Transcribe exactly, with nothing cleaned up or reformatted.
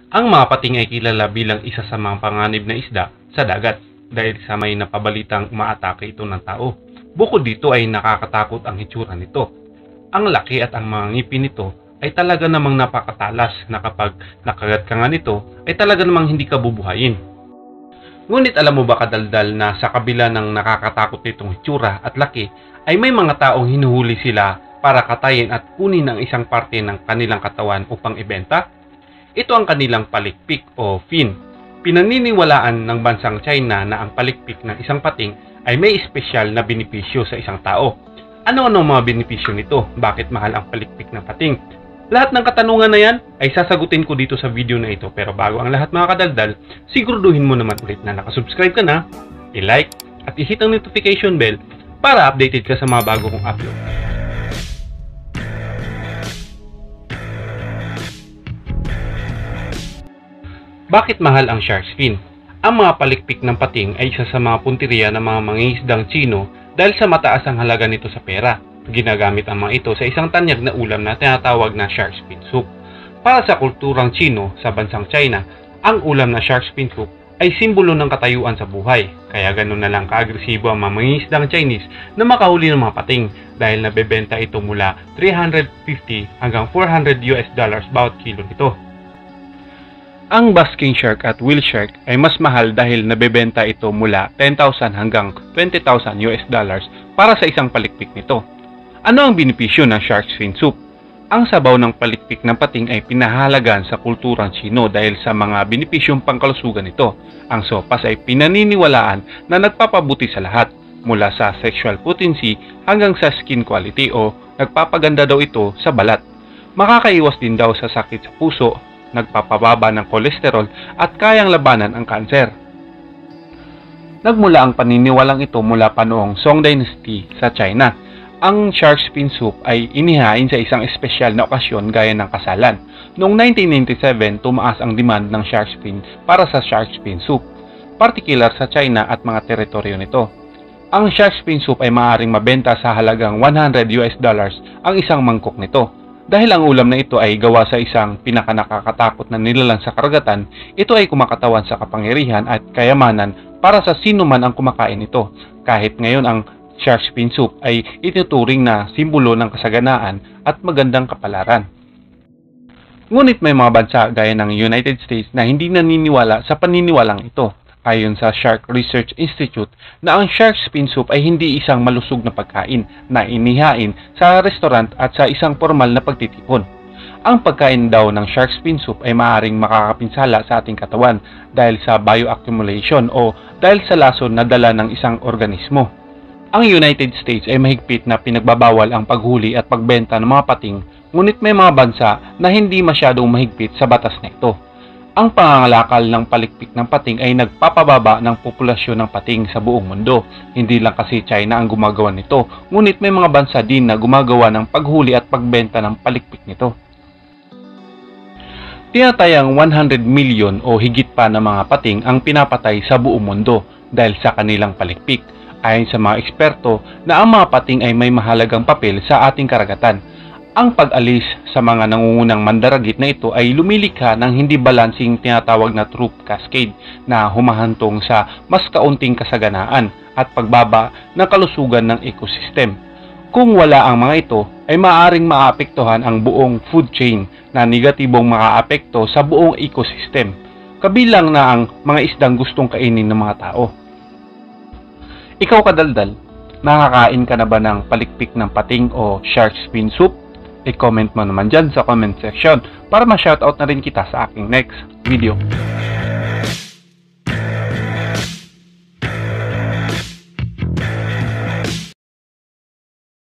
Ang mga pating ay kilala bilang isa sa mga panganib na isda sa dagat dahil sa may napabalitang umaatake ito ng tao. Bukod dito ay nakakatakot ang hitsura nito. Ang laki at ang mga ngipin nito ay talaga namang napakatalas na kapag nakagat ka nga nito ay talaga namang hindi ka bubuhayin. Ngunit alam mo ba kadaldal na sa kabila ng nakakatakot nitong hitsura at laki ay may mga taong hinuhuli sila para katayin at kunin ang isang parte ng kanilang katawan upang ibenta? Ito ang kanilang palikpik o fin. Pinaniniwalaan ng bansang China na ang palikpik ng isang pating ay may espesyal na benepisyo sa isang tao. Ano-ano ang mga benepisyo nito? Bakit mahal ang palikpik ng pating? Lahat ng katanungan na yan ay sasagutin ko dito sa video na ito. Pero bago ang lahat mga kadaldal, siguraduhin mo naman ulit na nakasubscribe ka na, i-like at i-hit ang notification bell para updated ka sa mga bago kong upload. Bakit mahal ang shark fin? Ang mga palikpik ng pating ay isa sa mga punteriya ng mga mangingisdang Tsino dahil sa mataas ang halaga nito sa pera. Ginagamit ang mga ito sa isang tanyag na ulam na tinatawag na shark fin soup. Para sa kulturang Tsino sa bansang China, ang ulam na shark fin soup ay simbolo ng katayuan sa buhay. Kaya ganoon na lang kaagresibo ang mga mangingisdang Chinese na makahuli ng mga pating dahil nabebenta ito mula three hundred fifty hanggang four hundred US dollars bawat kilo nito. Ang basking shark at whale shark ay mas mahal dahil nabebenta ito mula ten thousand hanggang twenty thousand US dollars para sa isang palikpik nito. Ano ang benepisyo ng shark fin soup? Ang sabaw ng palikpik ng pating ay pinahalagan sa kulturang Tsino dahil sa mga benepisyong pangkalusugan nito. Ang sopas ay pinaniniwalaan na nagpapabuti sa lahat, mula sa sexual potency hanggang sa skin quality o nagpapaganda daw ito sa balat. Makakaiwas din daw sa sakit sa puso, nagpapababa ng kolesterol at kayang labanan ang kanser. Nagmula ang paniniwalang ito mula pa noong Song Dynasty sa China. Ang shark fin soup ay inihain sa isang espesyal na okasyon gaya ng kasalan. Noong nineteen ninety-seven, tumaas ang demand ng shark fin para sa shark fin soup, partikular sa China at mga teritoryo nito. Ang shark fin soup ay maaaring mabenta sa halagang one hundred US dollars ang isang mangkok nito. Dahil ang ulam na ito ay gawa sa isang pinakanakakatakot na nilalang sa karagatan, ito ay kumakatawan sa kapangyarihan at kayamanan para sa sino man ang kumakain ito. Kahit ngayon ang shark fin soup ay itinuturing na simbolo ng kasaganaan at magandang kapalaran. Ngunit may mga bansa gaya ng United States na hindi naniniwala sa paniniwalang ito. Ayon sa Shark Research Institute na ang shark fin soup ay hindi isang malusog na pagkain na inihain sa restaurant at sa isang formal na pagtitipon. Ang pagkain daw ng shark fin soup ay maaaring makakapinsala sa ating katawan dahil sa bioaccumulation o dahil sa lason na dala ng isang organismo. Ang United States ay mahigpit na pinagbabawal ang paghuli at pagbenta ng mga pating, ngunit may mga bansa na hindi masyadong mahigpit sa batas na ito. Ang pangangalakal ng palikpik ng pating ay nagpapababa ng populasyon ng pating sa buong mundo. Hindi lang kasi China ang gumagawa nito, ngunit may mga bansa din na gumagawa ng paghuli at pagbenta ng palikpik nito. Tinatayang one hundred million o higit pa na mga pating ang pinapatay sa buong mundo dahil sa kanilang palikpik. Ayon sa mga eksperto na ang mga pating ay may mahalagang papel sa ating karagatan. Ang pag-alis sa mga nangungunang mandaragit na ito ay lumilikha ng hindi balansing tinatawag na troop cascade na humahantong sa mas kaunting kasaganaan at pagbaba ng kalusugan ng ecosystem. Kung wala ang mga ito, ay maaaring maapektuhan ang buong food chain na negatibong makaapekto sa buong ecosystem, kabilang na ang mga isdang gustong kainin ng mga tao. Ikaw kadaldal, nakakain ka na ba ng palikpik ng pating o shark fin soup? I-comment mo naman dyan sa comment section para ma-shoutout na rin kita sa aking next video.